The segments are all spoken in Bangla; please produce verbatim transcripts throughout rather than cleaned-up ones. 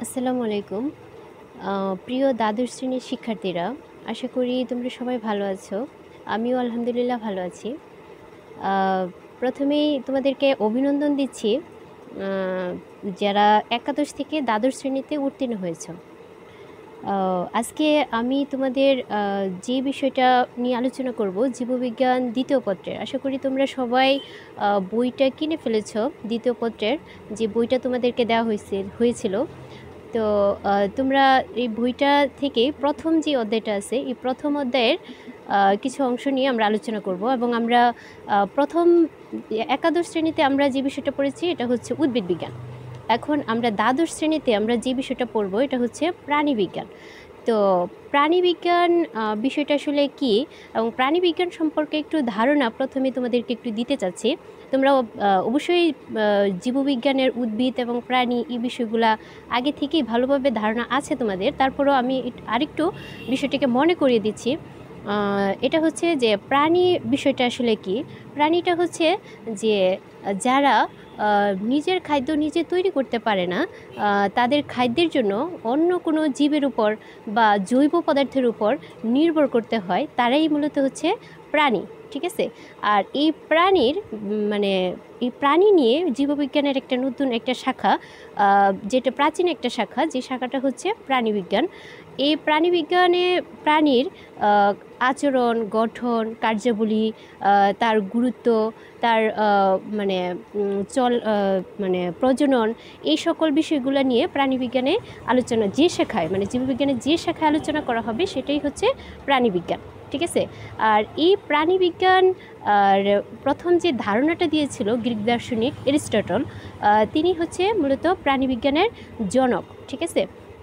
আসসালামু আলাইকুম। আ প্রিয় দ্বাদশ শ্রেণীর শিক্ষার্থীরা, আশা করি তোমরা সবাই ভালো আছো। আমিও আলহামদুলিল্লাহ ভালো আছি। আ প্রথমেই তোমাদেরকে অভিনন্দন দিচ্ছি, আ যারা একাদশ থেকে দ্বাদশ শ্রেণীতে উত্তীর্ণ হয়েছ। আ আজকে আমি তোমাদের আ যে বিষয়টা নিয়ে আলোচনা করব, জীববিজ্ঞান দ্বিতীয় পত্রের। আশা করি তোমরা সবাই আ বইটা কিনে ফেলেছ। দ্বিতীয় পত্রের যে বইটা তোমাদেরকে দেওয়া হয়েছে হয়েছিল। তো আ তোমরা এই বইটা থেকে প্রথম যে অধ্যায়টা আছে, এই প্রথম অধ্যায়ের আ কিছু অংশ নিয়ে আমরা আলোচনা করব এবং আমরা আ প্রথম একাদশ শ্রেণীতে আমরা যে বিষয়টা পড়েছি এটা হচ্ছে উদ্ভিদ বিজ্ঞান। এখন আমরা দ্বাদশ শ্রেণীতে আমরা যে বিষয়টা পড়ব এটা হচ্ছে প্রাণীবিজ্ঞান। তো প্রাণীবিজ্ঞান আ বিষয়টা আসলে কী এবং প্রাণীবিজ্ঞান সম্পর্কে একটু ধারণা প্রথমে তোমাদেরকে একটু দিতে চাচ্ছি। তোমরা আ অবশ্যই আ জীববিজ্ঞানের উদ্ভিদ এবং প্রাণী এই বিষয়গুলা আগে থেকেই ভালোভাবে ধারণা আছে তোমাদের। তারপরেও আমি এট আরেকটু বিষয়টিকে মনে করিয়ে দিচ্ছি। আ এটা হচ্ছে যে প্রাণী বিষয়টা আসলে কী? প্রাণীটা হচ্ছে যে যারা আ নিজের খাদ্য নিজে তৈরি করতে পারে না, আ তাদের খাদ্যের জন্য অন্য কোনো জীবের উপর বা জৈব পদার্থের উপর নির্ভর করতে হয়, তারাই মূলত হচ্ছে প্রাণী। ঠিক আছে? আর এই প্রাণীর মানে এই প্রাণী নিয়ে জীববিজ্ঞানের একটা নতুন একটা শাখা, আ যেটা প্রাচীন একটা শাখা, যে শাখাটা হচ্ছে প্রাণীবিজ্ঞান। এই প্রাণীবিজ্ঞানে প্রাণীর আ আচরণ, গঠন, কার্যাবলী, আ তার গুরুত্ব, তার আ মানে উম চল আ মানে প্রজনন, এই সকল বিষয়গুলো নিয়ে প্রাণীবিজ্ঞানে আলোচনা যে শাখায় মানে জীববিজ্ঞানের যে শাখায় আলোচনা করা হবে সেটাই হচ্ছে প্রাণীবিজ্ঞান। ঠিক আছে? আর এই প্রাণীবিজ্ঞান আর প্রথম যে ধারণাটা দিয়েছিল গ্রিক দার্শনিক এরিস্টটল, আ তিনি হচ্ছে মূলত প্রাণীবিজ্ঞানের জনক। ঠিক আছে?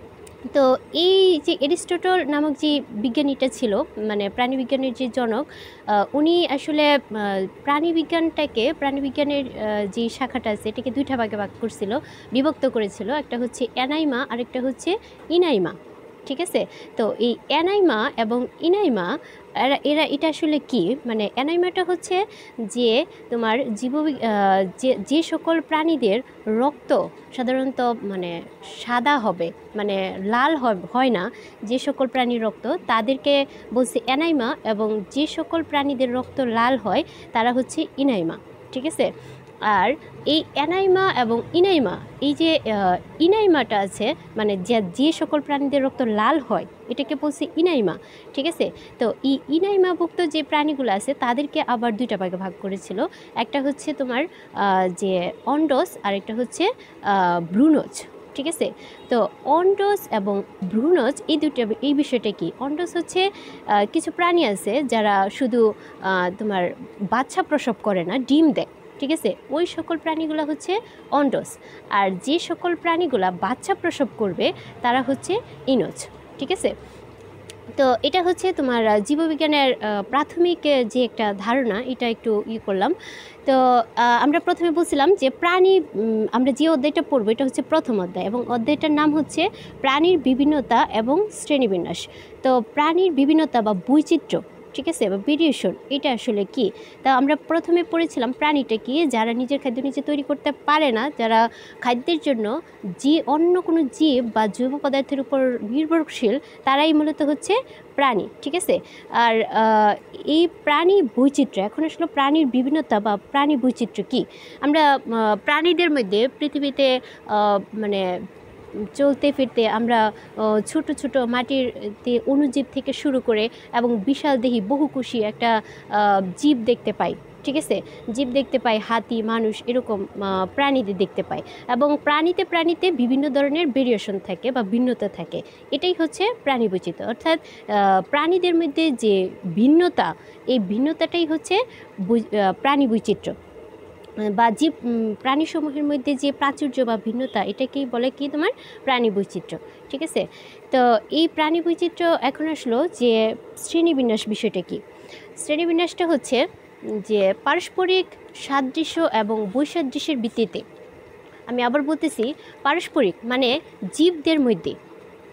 তো এই যে এরিস্টটল নামক যে বিজ্ঞানীটা ছিল, মানে প্রাণীবিজ্ঞানের যে জনক, আ উনি আসলে আ প্রাণীবিজ্ঞানটাকে প্রাণীবিজ্ঞানের আ যে শাখাটা আছে এটাকে দুইটা ভাগে ভাগ করছিল, বিভক্ত করেছিল। একটা হচ্ছে অ্যানাইমা, আরেকটা হচ্ছে ইনাইমা। ঠিক আছে? তো এই অ্যানাইমা এবং ইনাইমা এরা এরা এটা আসলে কী? মানে অ্যানাইমাটা হচ্ছে যে তোমার জীববি আ যে যে সকল প্রাণীদের রক্ত সাধারণত মানে সাদা হবে, মানে লাল হয় না, যে সকল প্রাণীর রক্ত তাদেরকে বলছে অ্যানাইমা, এবং যে সকল প্রাণীদের রক্ত লাল হয় তারা হচ্ছে ইনাইমা। ঠিক আছে? আর এই অ্যানাইমা এবং ইনাইমা, এই যে আ ইনাইমাটা আছে, মানে যে যে সকল প্রাণীদের রক্ত লাল হয় এটাকে বলছে ইনাইমা। ঠিক আছে? তো এই ইনাইমাভুক্ত যে প্রাণীগুলো আছে তাদেরকে আবার দুইটা ভাগে ভাগ করেছিল। একটা হচ্ছে তোমার আ যে অন্ডজ, আরেকটা হচ্ছে আ ভ্রূণজ। ঠিক আছে? তো অন্ডজ এবং ভ্রূণজ এই দুইটা, এই বিষয়টা কী? অন্ডজ হচ্ছে আ কিছু প্রাণী আছে যারা শুধু আ তোমার বাচ্চা প্রসব করে না, ডিম দেয়। ঠিক আছে? ওই সকল প্রাণীগুলো হচ্ছে অন্ডজ। আর যে সকল প্রাণীগুলা বাচ্চা প্রসব করবে তারা হচ্ছে ইনজ। ঠিক আছে? তো এটা হচ্ছে তোমার জীববিজ্ঞানের আ প্রাথমিক যে একটা ধারণা, এটা একটু ই করলাম। তো আ আমরা প্রথমে বলছিলাম যে প্রাণী, উম আমরা যে অধ্যায়টা পড়বো এটা হচ্ছে প্রথম অধ্যায়, এবং অধ্যায়টার নাম হচ্ছে প্রাণীর বিভিন্নতা এবং শ্রেণীবিন্যাস। তো প্রাণীর বিভিন্নতা বা বৈচিত্র্য, ঠিক আছে, বা ভেরিয়েশন, এটা আসলে কি? তা আমরা প্রথমে পড়েছিলাম প্রাণীটা কি, যারা নিজের খাদ্য নিজে তৈরি করতে পারে না, যারা খাদ্যের জন্য যে অন্য কোনো জীব বা জৈব পদার্থের উপর নির্ভরশীল, তারাই মূলত হচ্ছে প্রাণী। ঠিক আছে? আর এই প্রাণী বৈচিত্র্য, এখন আসলে প্রাণীর বিভিন্নতা বা প্রাণী বৈচিত্র্য কি? আমরা প্রাণীদের মধ্যে পৃথিবীতে মানে চলতে ফিরতে আমরা ছোট ছোট মাটির অণুজীব থেকে শুরু করে এবং বিশালদেহী বহুকোষী একটা জীব দেখতে পাই। ঠিক আছে? জীব দেখতে পাই, হাতি, মানুষ, এরকম প্রাণীদের দেখতে পাই, এবং প্রাণীতে প্রাণীতে বিভিন্ন ধরনের ভেরিয়েশন থাকে বা ভিন্নতা থাকে। এটাই হচ্ছে প্রাণী বৈচিত্র্য, অর্থাৎ প্রাণীদের মধ্যে যে ভিন্নতা, এই ভিন্নতাটাই হচ্ছে প্রাণী বৈচিত্র্য, বা জীব প্রাণীসমূহের মধ্যে যে প্রাচুর্য বা ভিন্নতা, এটাকেই বলে কি তোমার প্রাণী বৈচিত্র্য। ঠিক আছে? তো এই প্রাণী বৈচিত্র্য এখন আসলো যে শ্রেণীবিন্যাস বিষয়টা কি? শ্রেণীবিন্যাসটা হচ্ছে যে পারস্পরিক সাদৃশ্য এবং বৈসাদৃশ্যের ভিত্তিতে, আমি আবার বলতেছি, পারস্পরিক মানে জীবদের মধ্যে,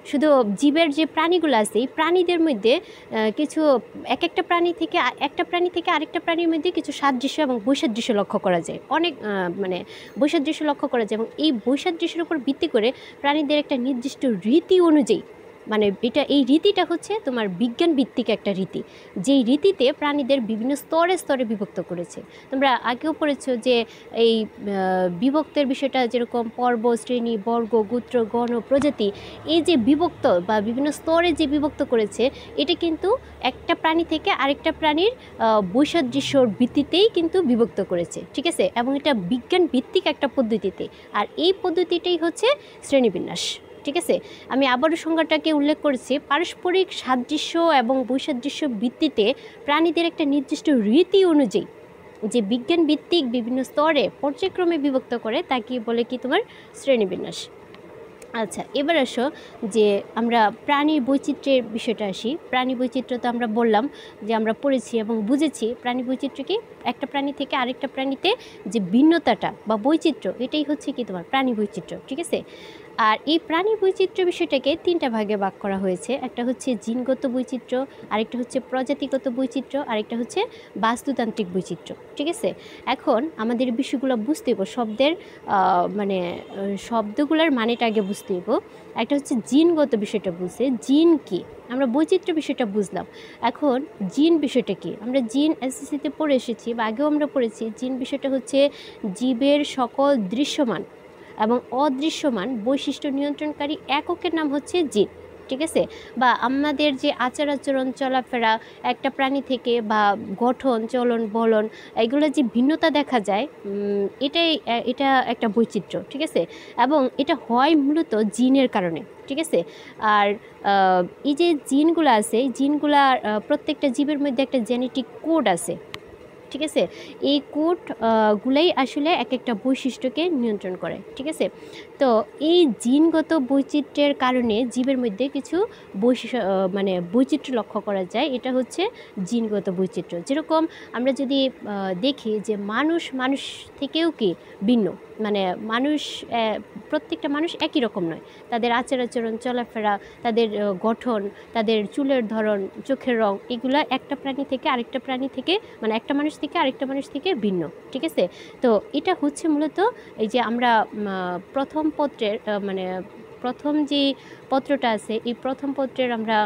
শুধু জীবের যে প্রাণীগুলো আছে এই প্রাণীদের মধ্যে কিছু এক একটা প্রাণী থেকে একটা প্রাণী থেকে আরেকটা প্রাণীর মধ্যে কিছু সাদৃশ্য এবং বৈসাদৃশ্য লক্ষ্য করা যায়, অনেক মানে বৈসাদৃশ্য লক্ষ্য করা যায় এবং এই বৈসাদৃশ্যের উপর ভিত্তি করে প্রাণীদের একটা নির্দিষ্ট রীতি অনুযায়ী, মানে এটা এই রীতিটা হচ্ছে তোমার বিজ্ঞান ভিত্তিক একটা রীতি, যেই রীতিতে প্রাণীদের বিভিন্ন স্তরে স্তরে বিভক্ত করেছে। তোমরা আগেও পড়েছো যে এই বিভক্তের বিষয়টা, যেরকম পর্ব, শ্রেণী, বর্গ, গোত্র, গণ, প্রজাতি, এই যে বিভক্ত বা বিভিন্ন স্তরে যে বিভক্ত করেছে, এটা কিন্তু একটা প্রাণী থেকে আরেকটা প্রাণীর বৈসাদৃশ্যর ভিত্তিতেই কিন্তু বিভক্ত করেছে, ঠিক আছে, এবং এটা বিজ্ঞান ভিত্তিক একটা পদ্ধতিতে। আর এই পদ্ধতিটাই হচ্ছে শ্রেণীবিন্যাস, ঠিক আছে। আমি আবারও সংজ্ঞাটাকে উল্লেখ করেছি, পারস্পরিক সাদৃশ্য এবং বৈসাদৃশ্য ভিত্তিতে প্রাণীদের একটা নির্দিষ্ট রীতি অনুযায়ী যে বিজ্ঞান ভিত্তিক বিভিন্ন স্তরে পর্যায়ক্রমে বিভক্ত করে তাকে বলে কি তোমার শ্রেণীবিন্যাস। আচ্ছা, এবার আসো যে আমরা প্রাণীর বৈচিত্র্যের বিষয়টা আসি। প্রাণী বৈচিত্র্য তো আমরা বললাম যে আমরা পড়েছি এবং বুঝেছি প্রাণী বৈচিত্র্য কি, একটা প্রাণী থেকে আরেকটা প্রাণীতে যে ভিন্নতাটা বা বৈচিত্র্য, এটাই হচ্ছে কি তোমার প্রাণী বৈচিত্র্য, ঠিক আছে। আর এই প্রাণী বৈচিত্র্য বিষয়টাকে তিনটা ভাগে ভাগ করা হয়েছে। একটা হচ্ছে জিনগত বৈচিত্র্য, আরেকটা হচ্ছে প্রজাতিগত বৈচিত্র্য, আরেকটা হচ্ছে বাস্তুতান্ত্রিক বৈচিত্র্য, ঠিক আছে। এখন আমাদের বিষয়গুলো বুঝতে হইব, শব্দের মানে শব্দগুলোর মানেটা আগে বুঝতে হইব। একটা হচ্ছে জিনগত বিষয়টা বুঝছে, জিন কি, আমরা বৈচিত্র্য বিষয়টা বুঝলাম। এখন জিন বিষয়টা কি, আমরা জিন এসএসসিতে পড়ে এসেছি বা আগেও আমরা পড়েছি। জিন বিষয়টা হচ্ছে জীবের সকল দৃশ্যমান এবং অদৃশ্যমান বৈশিষ্ট্য নিয়ন্ত্রণকারী এককের নাম হচ্ছে জিন, ঠিক আছে। বা আমাদের যে আচার আচরণ, চলাফেরা একটা প্রাণী থেকে বা গঠন, চলন, বলন, এগুলো যে ভিন্নতা দেখা যায়, এটাই এটা একটা বৈচিত্র্য, ঠিক আছে। এবং এটা হয় মূলত জিনের কারণে, ঠিক আছে। আর এই যে জিনগুলো আছে, এই জিনগুলা প্রত্যেকটা জীবের মধ্যে একটা জেনেটিক কোড আছে, ঠিক আছে। এই কোড গুলাই আসলে এক একটা বৈশিষ্ট্যকে নিয়ন্ত্রণ করে, ঠিক আছে। তো এই জিনগত বৈচিত্র্যের কারণে জীবের মধ্যে কিছু বৈশিষ্ট্য মানে বৈচিত্র্য লক্ষ্য করা যায়, এটা হচ্ছে জিনগত বৈচিত্র্য। যেরকম আমরা যদি দেখি যে মানুষ মানুষ থেকেও কি ভিন্ন, মানে মানুষ প্রত্যেকটা মানুষ একই রকম নয়, তাদের আচার আচরণ, চলাফেরা, তাদের গঠন, তাদের চুলের ধরন, চোখের রং, এগুলো একটা প্রাণী থেকে আরেকটা প্রাণী থেকে মানে একটা মানুষ থেকে আরেকটা মানুষ থেকে ভিন্ন, ঠিক আছে। তো এটা হচ্ছে মূলত এই যে আমরা প্রথম পত্রের মানে প্রথম যে পত্রটা আছে, এই প্রথম পত্রের আমরা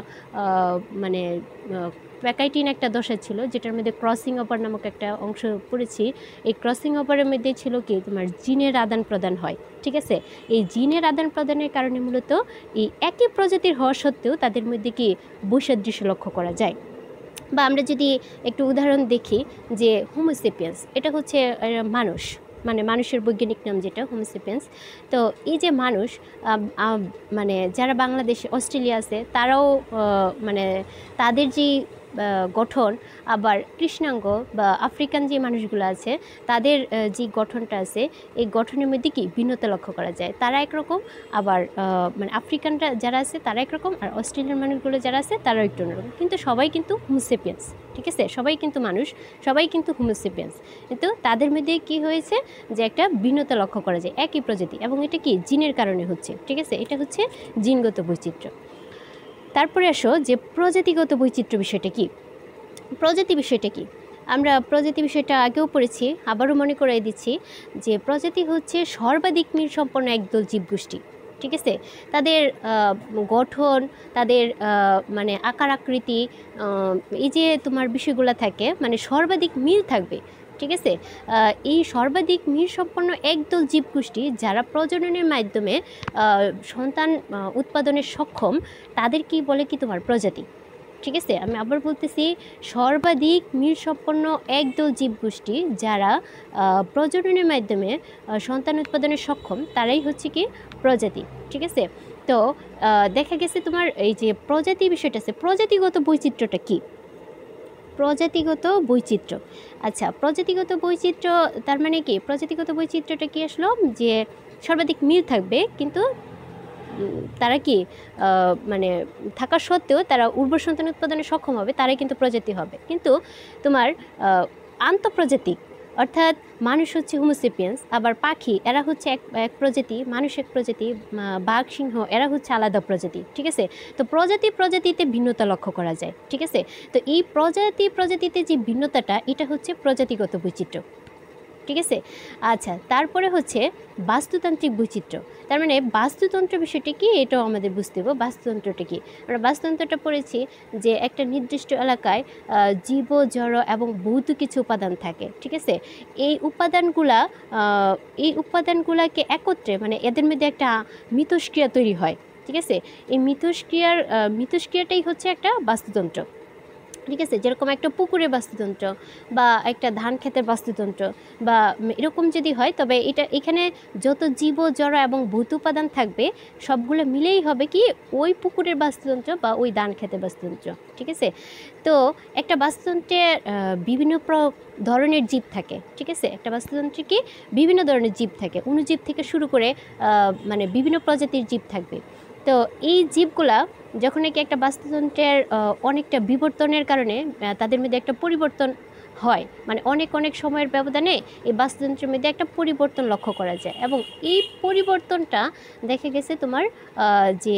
মানে প্যাকাইটিন একটা দশা ছিল, যেটার মধ্যে ক্রসিং ওভার নামক একটা অংশ পড়েছি। এই ক্রসিং ওভারের মধ্যে ছিল কি তোমার জিনের আদান প্রদান হয়, ঠিক আছে। এই জিনের আদান প্রদানের কারণে মূলত এই একই প্রজাতির হওয়া সত্ত্বেও তাদের মধ্যে কি বৈসাদৃশ্য লক্ষ্য করা যায়। বা আমরা যদি একটু উদাহরণ দেখি যে হোমোসেপিয়েন্স, এটা হচ্ছে মানুষ, মানে মানুষের বৈজ্ঞানিক নাম যেটা হোমোসেপিয়েন্স। তো এই যে মানুষ, মানে যারা বাংলাদেশে, অস্ট্রেলিয়া আছে, তারাও মানে তাদের যে গঠন, আবার কৃষ্ণাঙ্গ বা আফ্রিকান যে মানুষগুলো আছে তাদের যে গঠনটা আছে, এই গঠনের মধ্যে কি ভিন্নতা লক্ষ্য করা যায়। তারা একরকম, আবার মানে আফ্রিকানরা যারা আছে তারা একরকম, আর অস্ট্রেলিয়ান মানুষগুলো যারা আছে তারাও একটু অন্যরকম, কিন্তু সবাই কিন্তু হোমোসেপিয়েন্স, ঠিক আছে। সবাই কিন্তু মানুষ, সবাই কিন্তু হোমোসেপিয়েন্স, কিন্তু তাদের মধ্যে কি হয়েছে যে একটা ভিন্নতা লক্ষ্য করা যায়, একই প্রজাতি, এবং এটা কি জিনের কারণে হচ্ছে, ঠিক আছে। এটা হচ্ছে জিনগত বৈচিত্র্য। তারপরে আসো যে প্রজাতিগত বৈচিত্র্য বিষয়টা কি। প্রজাতি বিষয়টা কি, আমরা প্রজাতি বিষয়টা আগেও পড়েছি, আবারও মনে করাই দিচ্ছি যে প্রজাতি হচ্ছে সর্বাধিক মিল সম্পন্ন একদল জীবগোষ্ঠী, ঠিক আছে। তাদের গঠন, তাদের মানে আকার আকৃতি, এই যে তোমার বিষয়গুলো থাকে, মানে সর্বাধিক মিল থাকবে, ঠিক আছে। এই সর্বাধিক মিল সম্পন্ন একদল জীবগোষ্ঠী যারা প্রজননের মাধ্যমে সন্তান উৎপাদনের সক্ষম, তাদের কি বলে কি তোমার প্রজাতি, ঠিক আছে। আমি আবার বলতেছি, সর্বাধিক মিল সম্পন্ন একদল জীবগোষ্ঠী যারা প্রজননের মাধ্যমে সন্তান উৎপাদনের সক্ষম, তারাই হচ্ছে কি প্রজাতি, ঠিক আছে। তো দেখা গেছে তোমার এই যে প্রজাতি বিষয়টা আছে, প্রজাতিগত বৈচিত্র্যটা কি, প্রজাতিগত বৈচিত্র্য। আচ্ছা, প্রজাতিগত বৈচিত্র্য তার মানে কি, প্রজাতিগত বৈচিত্র্যটা কি আসলো যে সর্বাধিক মিল থাকবে, কিন্তু তারা কি মানে থাকা সত্ত্বেও তারা উর্বর সন্তান উৎপাদনে সক্ষম হবে, তারাই কিন্তু প্রজাতি হবে। কিন্তু তোমার আন্তঃপ্রজাতিক অর্থাৎ মানুষ হচ্ছে হোমোসেপিয়েন্স, আবার পাখি এরা হচ্ছে এক এক প্রজাতি, মানুষ এক প্রজাতি, বাঘ সিংহ এরা হচ্ছে আলাদা প্রজাতি। ঠিক আছে, তো প্রজাতি প্রজাতিতে ভিন্নতা লক্ষ্য করা যায়। ঠিক আছে, তো এই প্রজাতি প্রজাতিতে যে ভিন্নতাটা এটা হচ্ছে প্রজাতিগত বৈচিত্র্য। ঠিক আছে, আচ্ছা তারপরে হচ্ছে বাস্তুতান্ত্রিক বৈচিত্র্য। তার মানে বাস্তুতন্ত্র বিষয়টি কি এটাও আমাদের বুঝতে হবে। বাস্তুতন্ত্রটা কি, আমরা বাস্তুতন্ত্রটা পড়েছি যে একটা নির্দিষ্ট এলাকায় জীব জড় এবং ভৌত কিছু উপাদান থাকে। ঠিক আছে, এই উপাদানগুলা এই উপাদানগুলাকে একত্রে মানে এদের মধ্যে একটা মিথস্ক্রিয়া তৈরি হয়। ঠিক আছে, এই মিথস্ক্রিয়ার মিথস্ক্রিয়াটাই হচ্ছে একটা বাস্তুতন্ত্র। ঠিক আছে, যেরকম একটা পুকুরের বাস্তুতন্ত্র বা একটা ধান ক্ষেতের বাস্তুতন্ত্র বা এরকম যদি হয়, তবে এটা এখানে যত জীব জড় এবং ভৌত উপাদান থাকবে সবগুলো মিলেই হবে কি ওই পুকুরের বাস্তুতন্ত্র বা ওই ধান ক্ষেতের বাস্তুতন্ত্র। ঠিক আছে, তো একটা বাস্তুতন্ত্রে বিভিন্ন ধরনের জীব থাকে। ঠিক আছে, একটা বাস্তুতন্ত্রে কি বিভিন্ন ধরনের জীব থাকে, অণুজীব থেকে শুরু করে মানে বিভিন্ন প্রজাতির জীব থাকবে। তো এই জীবগুলা যখন নাকি একটা বাস্তুতন্ত্রের অনেকটা বিবর্তনের কারণে তাদের মধ্যে একটা পরিবর্তন হয়, মানে অনেক অনেক সময়ের ব্যবধানে এই বাস্তুতন্ত্রের মধ্যে একটা পরিবর্তন লক্ষ্য করা যায়, এবং এই পরিবর্তনটা দেখা গেছে তোমার যে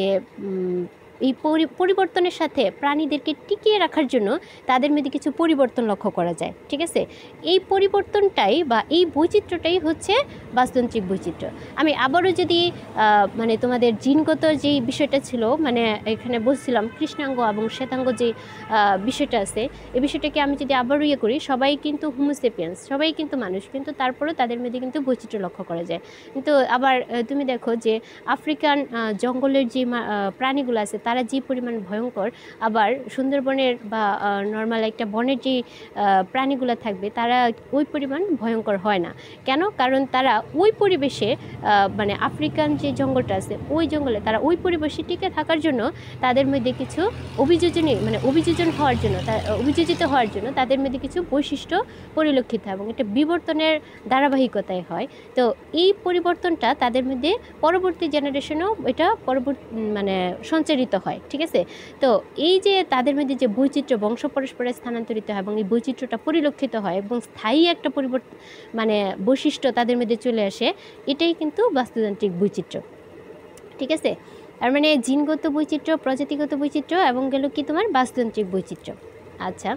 এই পরিবর্তনের সাথে প্রাণীদেরকে টিকিয়ে রাখার জন্য তাদের মধ্যে কিছু পরিবর্তন লক্ষ্য করা যায়। ঠিক আছে, এই পরিবর্তনটাই বা এই বৈচিত্র্যটাই হচ্ছে বাস্তুতান্ত্রিক বৈচিত্র্য। আমি আবারও যদি মানে তোমাদের জিনগত যেই বিষয়টা ছিল, মানে এখানে বলছিলাম কৃষ্ণাঙ্গ এবং শ্বেতাঙ্গ যে বিষয়টা আছে, এই বিষয়টাকে আমি যদি আবারও ইয়ে করি, সবাই কিন্তু হোমোসেপিয়েন্স, সবাই কিন্তু মানুষ, কিন্তু তারপরেও তাদের মধ্যে কিন্তু বৈচিত্র্য লক্ষ্য করা যায়। কিন্তু আবার তুমি দেখো যে আফ্রিকান জঙ্গলের যে প্রাণীগুলো আছে তারা যে পরিমাণ ভয়ঙ্কর, আবার সুন্দরবনের বা নর্মাল একটা বনের যে প্রাণীগুলো থাকবে তারা ওই পরিমাণ ভয়ঙ্কর হয় না। কেন? কারণ তারা ওই পরিবেশে মানে আফ্রিকান যে জঙ্গলটা আছে ওই জঙ্গলে তারা ওই পরিবেশে টিকে থাকার জন্য তাদের মধ্যে কিছু অভিযোজনী মানে অভিযোজন হওয়ার জন্য অভিযোজিত হওয়ার জন্য তাদের মধ্যে কিছু বৈশিষ্ট্য পরিলক্ষিত হয় এবং এটা বিবর্তনের ধারাবাহিকতায় হয়। তো এই পরিবর্তনটা তাদের মধ্যে পরবর্তী জেনারেশনেও এটা পরবর্তী মানে সঞ্চারিত হয়। ঠিক আছে, তো এই যে তাদের মধ্যে যে বৈচিত্র্য বংশ পরস্পরে স্থানান্তরিত হয় এবং এই বৈচিত্র্যটা পরিলক্ষিত হয় এবং স্থায়ী একটা পরিবর্তন মানে বৈশিষ্ট্য তাদের মধ্যে চলে আসে, এটাই কিন্তু বাস্তুতান্ত্রিক বৈচিত্র্য। ঠিক আছে, আর মানে জিনগত বৈচিত্র্য, প্রজাতিগত বৈচিত্র্য এবং গেল কি তোমার বাস্তুতান্ত্রিক বৈচিত্র্য। আচ্ছা,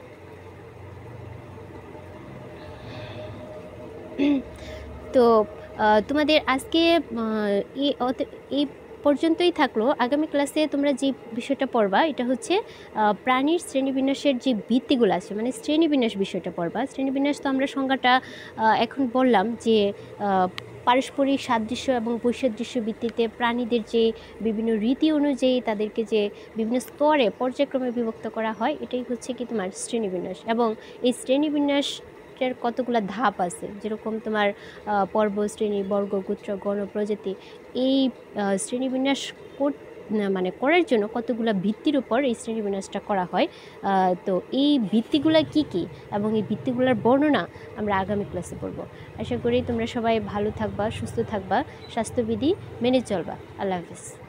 তো তোমাদের আজকে এই পর্যন্তই থাকলো। আগামী ক্লাসে তোমরা যে বিষয়টা পড়বা এটা হচ্ছে প্রাণীর শ্রেণীবিন্যাসের যে ভিত্তিগুলো আছে, মানে শ্রেণীবিন্যাস বিষয়টা পড়বা। শ্রেণীবিন্যাস তো আমরা সংজ্ঞাটা এখন বললাম যে পারস্পরিক সাদৃশ্য এবং বৈসাদৃশ্য ভিত্তিতে প্রাণীদের যে বিভিন্ন রীতি অনুযায়ী তাদেরকে যে বিভিন্ন স্তরে পর্যায়ক্রমে বিভক্ত করা হয়, এটাই হচ্ছে কি তোমার শ্রেণীবিন্যাস। এবং এই শ্রেণীবিন্যাস কতগুলো ধাপ আছে, যেরকম তোমার পর্ব, শ্রেণী, বর্গ, গোত্র, গণ, প্রজাতি। এই শ্রেণীবিন্যাস মানে করার জন্য কতগুলো ভিত্তির উপর এই শ্রেণীবিন্যাসটা করা হয়। তো এই ভিত্তিগুলো কি কি এবং এই ভিত্তিগুলোর বর্ণনা আমরা আগামী ক্লাসে পড়ব। আশা করি তোমরা সবাই ভালো থাকবা, সুস্থ থাকবা, স্বাস্থ্যবিধি মেনে চলবা। আল্লাহ হাফিজ।